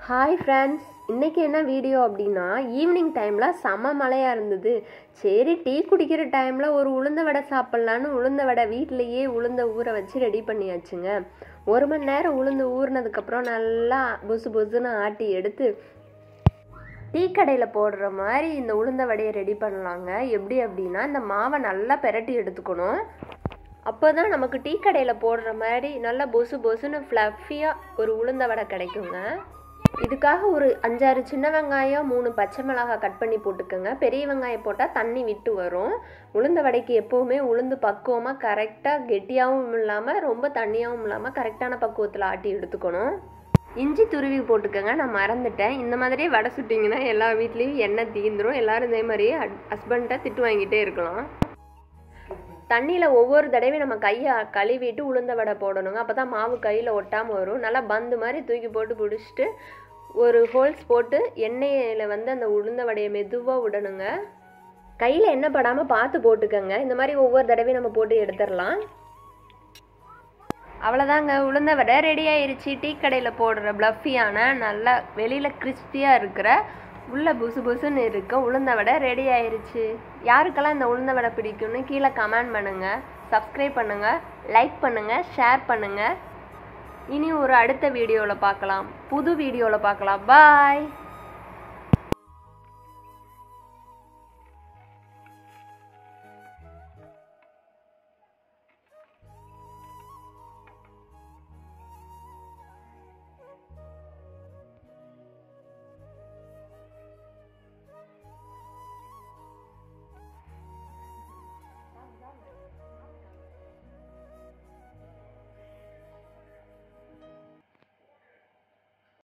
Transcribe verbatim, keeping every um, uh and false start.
Hi friends, இன்றைக்கி என்ன video அப்படின்னா, ஈவினிங் டைமில் செம மழையாக இருந்தது. சரி, டீ குடிக்கிற டைமில் ஒரு உளுந்த வடை சாப்பிட்லான்னு உளுந்த வடை வீட்டிலையே உளுந்த ஊற வச்சு ரெடி பண்ணியாச்சுங்க. ஒரு மணி நேரம் உளுந்து ஊறினதுக்கப்புறம் நல்லா பொசு பொசுன்னு ஆட்டி எடுத்து டீ கடையில் போடுற மாதிரி இந்த உளுந்த வடையை ரெடி பண்ணலாங்க. எப்படி அப்படின்னா, இந்த மாவை நல்லா பெரட்டி எடுத்துக்கணும். அப்போ தான் நமக்கு டீ கடையில் போடுற மாதிரி நல்லா பொசு பொசுன்னு ஃப்ளஃபியாக ஒரு உளுந்த வடை கிடைக்குங்க. இதுக்காக ஒரு அஞ்சாறு சின்ன வெங்காயம், மூணு பச்சை மிளகாய் கட் பண்ணி போட்டுக்கோங்க. பெரிய வெங்காயம் போட்டால் தண்ணி விட்டு வரும். உளுந்த வடைக்கு எப்போவுமே உளுந்து பக்குவமாக கரெக்டாக கெட்டியாகவும் இல்லாமல் ரொம்ப தண்ணியாகவும் இல்லாமல் கரெக்டான பக்குவத்தில் ஆட்டி எடுத்துக்கணும். இஞ்சி துருவி போட்டுக்கோங்க. நான் மறந்துட்டேன். இந்த மாதிரியே வடை சுட்டிங்கன்னா எல்லா வீட்லேயும் எண்ணெய் தீந்துடும். எல்லோரும் இதே மாதிரியே ஹஸ்பண்ட்டை திட்டு வாங்கிட்டே இருக்கலாம். தண்ணியில் ஒவ்வொரு தடவையும் நம்ம கையை கழுவிட்டு உளுந்த வடை போடணுங்க. அப்போ தான் மாவு கையில் ஒட்டாமல் வரும். நல்லா பந்து மாதிரி தூக்கி போட்டு பிடிச்சிட்டு ஒரு ஹோல்ஸ் போட்டு எண்ணெயில் வந்து அந்த உளுந்த வடையை மெதுவாக விடணுங்க. கையில் எண்ணெய் படாமல் பார்த்து போட்டுக்கோங்க. இந்த மாதிரி ஒவ்வொரு தடவையும் நம்ம போட்டு எடுத்துடலாம். அவ்வளோதாங்க, உளுந்த வடை ரெடி ஆயிடுச்சு. டீ கடையில் போடுற ப்ளஃபியான நல்லா வெளியில் கிறிஸ்பியாக இருக்கிற உள்ள புசு புசுன்னு இருக்க உளுந்த வடை ரெடி ஆயிடுச்சு. யாருக்கெல்லாம் இந்த உளுந்த வடை பிடிக்கும்னு கீழே கமெண்ட் பண்ணுங்கள், சப்ஸ்கிரைப் பண்ணுங்கள், லைக் பண்ணுங்கள், ஷேர் பண்ணுங்கள். இனி ஒரு அடுத்த வீடியோவில் பார்க்கலாம், புது வீடியோவில் பார்க்கலாம். பாய்.